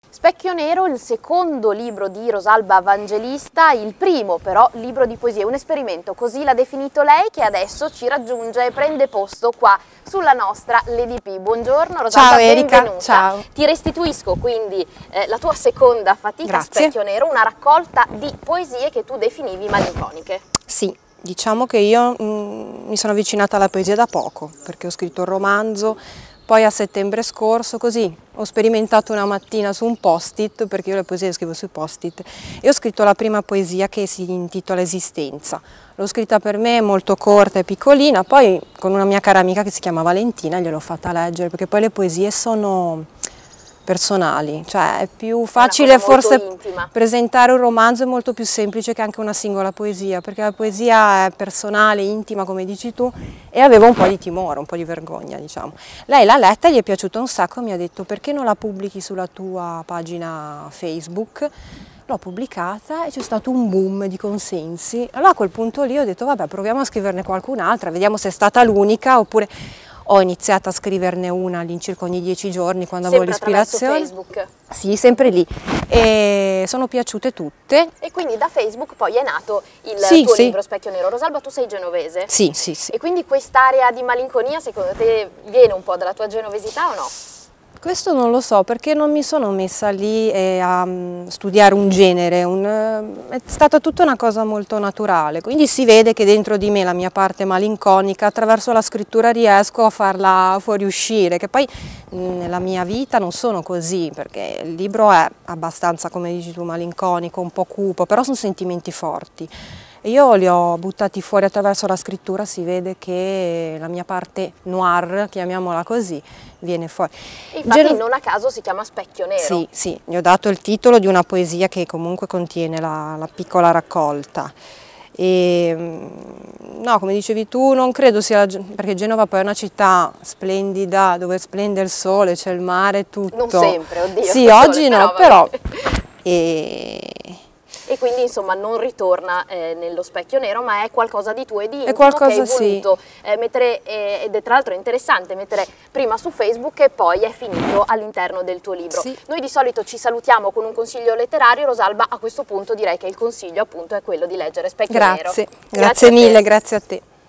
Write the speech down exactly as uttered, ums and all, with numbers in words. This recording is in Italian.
Specchio Nero, il secondo libro di Rosalba Evangelista, il primo però libro di poesie, un esperimento, così l'ha definito lei, che adesso ci raggiunge e prende posto qua sulla nostra Lady P. Buongiorno Rosalba, ciao Erika, benvenuta. ciao. Ti restituisco quindi eh, la tua seconda fatica, Grazie. Specchio Nero, una raccolta di poesie che tu definivi malinconiche. Sì, diciamo che io mh, mi sono avvicinata alla poesia da poco, perché ho scritto un romanzo. Poi a settembre scorso, così, ho sperimentato una mattina su un post-it, perché io le poesie le scrivo sui post-it, e ho scritto la prima poesia che si intitola Esistenza. L'ho scritta per me, molto corta e piccolina, poi con una mia cara amica che si chiama Valentina gliel'ho fatta leggere, perché poi le poesie sono personali, cioè è più facile forse presentare un romanzo, è molto più semplice che anche una singola poesia, perché la poesia è personale, intima come dici tu, e avevo un po' di timore, un po' di vergogna, diciamo. Lei l'ha letta, gli è piaciuta un sacco, mi ha detto perché non la pubblichi sulla tua pagina Facebook? L'ho pubblicata e c'è stato un boom di consensi. Allora a quel punto lì ho detto vabbè, proviamo a scriverne qualcun'altra, vediamo se è stata l'unica oppure... Ho iniziato a scriverne una all'incirca ogni dieci giorni quando avevo l'ispirazione. Sempre attraverso Facebook? Sì, sempre lì. E sono piaciute tutte. E quindi da Facebook poi è nato il sì, tuo sì. libro Specchio Nero. Rosalba, tu sei genovese? Sì, sì, sì. E quindi quest'area di malinconia secondo te viene un po' dalla tua genovesità o no? Questo non lo so, perché non mi sono messa lì eh, a um, studiare un genere, un, uh, è stata tutta una cosa molto naturale, quindi si vede che dentro di me la mia parte malinconica, attraverso la scrittura riesco a farla fuoriuscire, che poi mh, nella mia vita non sono così, perché il libro è abbastanza, come dici tu, malinconico, un po' cupo, però sono sentimenti forti. Io li ho buttati fuori attraverso la scrittura, si vede che la mia parte noir, chiamiamola così, viene fuori. Infatti Gen non a caso si chiama Specchio Nero. Sì, sì, gli ho dato il titolo di una poesia che comunque contiene la, la piccola raccolta. E, no, come dicevi tu, non credo sia, perché Genova poi è una città splendida, dove splende il sole, c'è il mare, tutto. Non sempre, oddio. Sì, oggi sole, no, però... però e... E quindi insomma non ritorna eh, nello Specchio Nero, ma è qualcosa di tuo e di intimo qualcosa, che hai voluto sì. eh, mettere, eh, ed è tra l'altro interessante mettere prima su Facebook e poi è finito all'interno del tuo libro. Sì. Noi di solito ci salutiamo con un consiglio letterario, Rosalba, a questo punto direi che il consiglio appunto è quello di leggere Specchio grazie. Nero. Grazie, grazie mille, grazie a te.